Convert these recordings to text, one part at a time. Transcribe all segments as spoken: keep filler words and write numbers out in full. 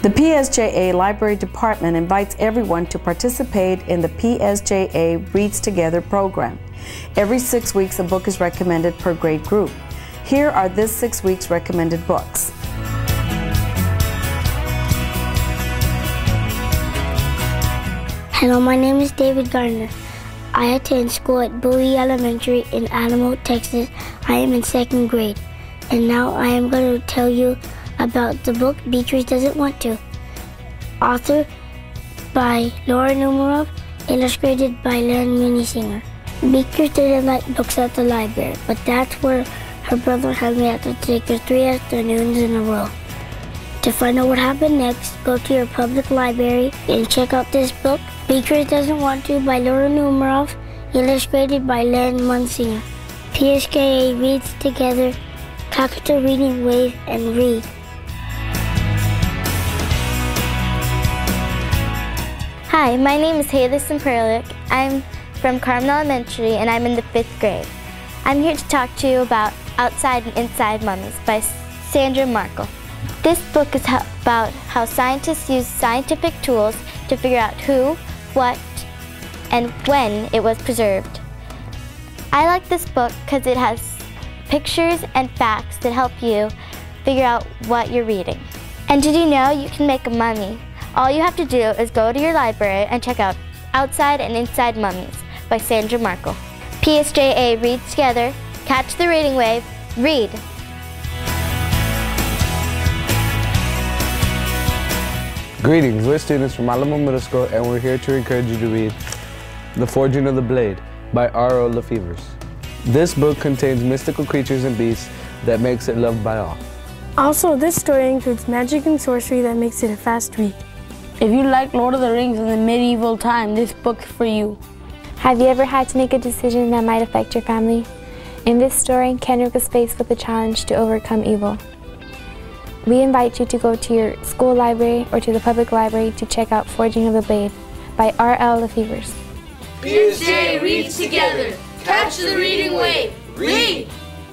The P S J A Library Department invites everyone to participate in the P S J A Reads Together program. Every six weeks, a book is recommended per grade group. Here are this six weeks' recommended books. Hello, my name is David Gardner. I attend school at Bowie Elementary in Alamo, Texas. I am in second grade. And now I am going to tell you about the book Beatrice Doesn't Want To. Author by Laura Numeroff, illustrated by Len Minisinger. Beatrice didn't like books at the library, but that's where her brother had me have to take her three afternoons in a row. To find out what happened next, go to your public library and check out this book, Beatrice Doesn't Want To by Laura Numeroff, illustrated by Len Minisinger. P S J A Reads Together, catch the reading wave and read. Hi, my name is Haley Simperlik. I'm from Carman Elementary and I'm in the fifth grade. I'm here to talk to you about Outside and Inside Mummies by Sandra Markle. This book is about how scientists use scientific tools to figure out who, what, and when it was preserved. I like this book because it has pictures and facts that help you figure out what you're reading. And did you know you can make a mummy? All you have to do is go to your library and check out Outside and Inside Mummies by Sandra Markle. P S J A Reads Together, catch the reading wave, read. Greetings, we're students from Alamo Middle School and we're here to encourage you to read The Forging of the Blade by R O LaFevers. This book contains mystical creatures and beasts that makes it loved by all. Also, this story includes magic and sorcery that makes it a fast read. If you like Lord of the Rings in the medieval time, this book's for you. Have you ever had to make a decision that might affect your family? In this story, Kendrick is faced with the challenge to overcome evil. We invite you to go to your school library or to the public library to check out Forging of the Blade by R L LaFevers. P S J A Reads Together. Catch the reading wave. Read!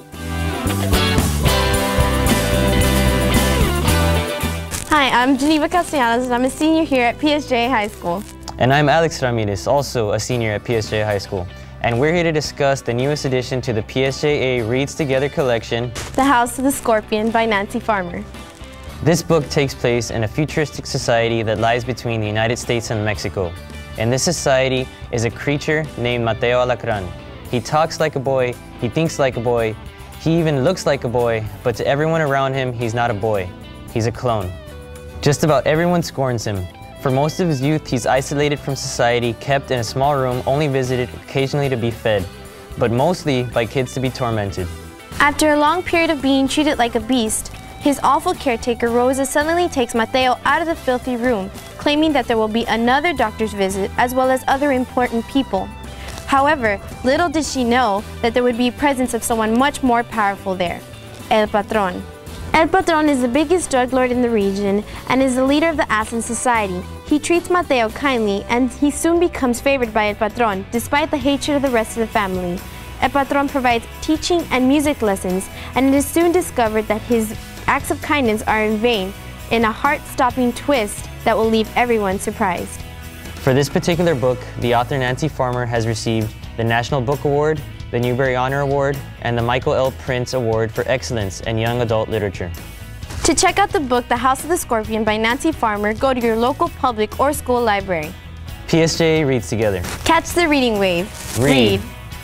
Hi, I'm Geneva Castellanos and I'm a senior here at P S J A High School. And I'm Alex Ramirez, also a senior at P S J A High School. And we're here to discuss the newest addition to the P S J A Reads Together collection, The House of the Scorpion by Nancy Farmer. This book takes place in a futuristic society that lies between the United States and Mexico. In this society is a creature named Mateo Alacran. He talks like a boy, he thinks like a boy, he even looks like a boy, but to everyone around him, he's not a boy. He's a clone. Just about everyone scorns him. For most of his youth, he's isolated from society, kept in a small room, only visited occasionally to be fed, but mostly by kids to be tormented. After a long period of being treated like a beast, his awful caretaker Rosa suddenly takes Mateo out of the filthy room, claiming that there will be another doctor's visit as well as other important people. However, little did she know that there would be a presence of someone much more powerful there, El Patron. El Patron is the biggest drug lord in the region and is the leader of the Aslan society. He treats Mateo kindly and he soon becomes favored by El Patron, despite the hatred of the rest of the family. El Patron provides teaching and music lessons, and it is soon discovered that his acts of kindness are in vain, in a heart-stopping twist that will leave everyone surprised. For this particular book, the author Nancy Farmer has received the National Book Award, the Newbery Honor Award, and the Michael L. Prince Award for Excellence in Young Adult Literature. To check out the book, The House of the Scorpion by Nancy Farmer, go to your local public or school library. P S J A Reads Together. Catch the reading wave. Read. Read.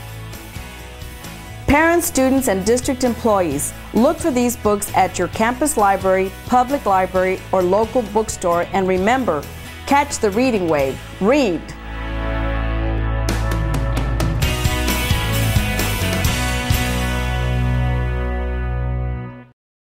Parents, students, and district employees, look for these books at your campus library, public library, or local bookstore, and remember, catch the reading wave. Read.